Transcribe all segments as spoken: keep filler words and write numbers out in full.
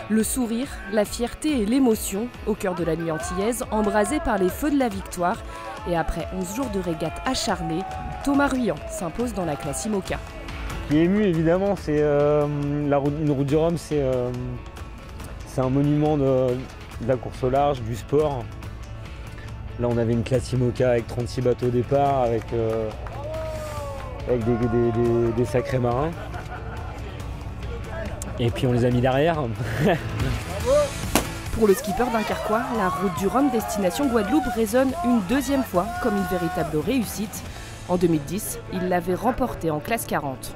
Le sourire, la fierté et l'émotion au cœur de la nuit antillaise, embrasée par les feux de la victoire. Et après onze jours de régate acharnée, Thomas Ruyant s'impose dans la classe IMOCA. Ce qui est ému évidemment, c'est euh, la route, une route du Rhum, c'est euh, un monument de, de la course au large, du sport. Là on avait une classe IMOCA avec trente-six bateaux au départ, avec, euh, avec des, des, des, des sacrés marins. Et puis on les a mis derrière. Pour le skipper dunkerquois, la route du Rhum destination Guadeloupe résonne une deuxième fois comme une véritable réussite. En deux mille dix, il l'avait remportée en classe quarante.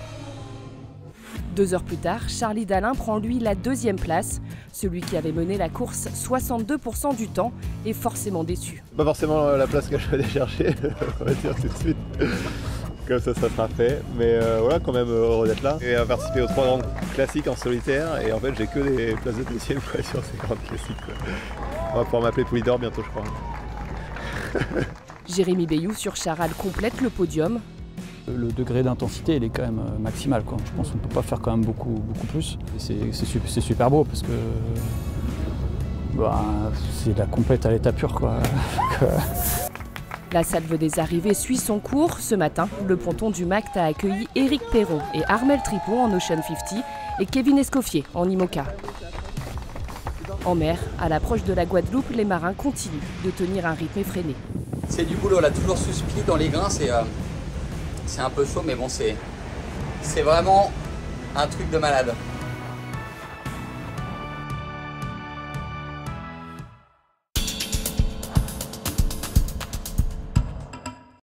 Deux heures plus tard, Charlie Dalin prend lui la deuxième place. Celui qui avait mené la course soixante-deux pour cent du temps est forcément déçu. Pas forcément la place que je vais aller chercher, on va dire tout de suite. Comme ça, ça sera fait. Mais euh, voilà, quand même heureux d'être là. Et à participer aux trois grands classiques en solitaire. Et en fait, j'ai que des places de deuxième quoi, sur ces grands classiques. Quoi. On va pouvoir m'appeler Poulidor bientôt, je crois. Jérémy Bayou sur Charal complète le podium. Le degré d'intensité, il est quand même maximal, quoi. Je pense qu'on ne peut pas faire quand même beaucoup, beaucoup plus. C'est super beau parce que bah, c'est la complète à l'état pur, quoi. La salve des arrivées suit son cours. Ce matin, le ponton du Mact a accueilli Éric Perron et Armel Tripon en Ocean cinquante et Kevin Escoffier en IMOCA. En mer, à l'approche de la Guadeloupe, les marins continuent de tenir un rythme effréné. C'est du boulot, là, toujours sous speed dans les grains, c'est euh, un peu chaud, mais bon, c'est vraiment un truc de malade.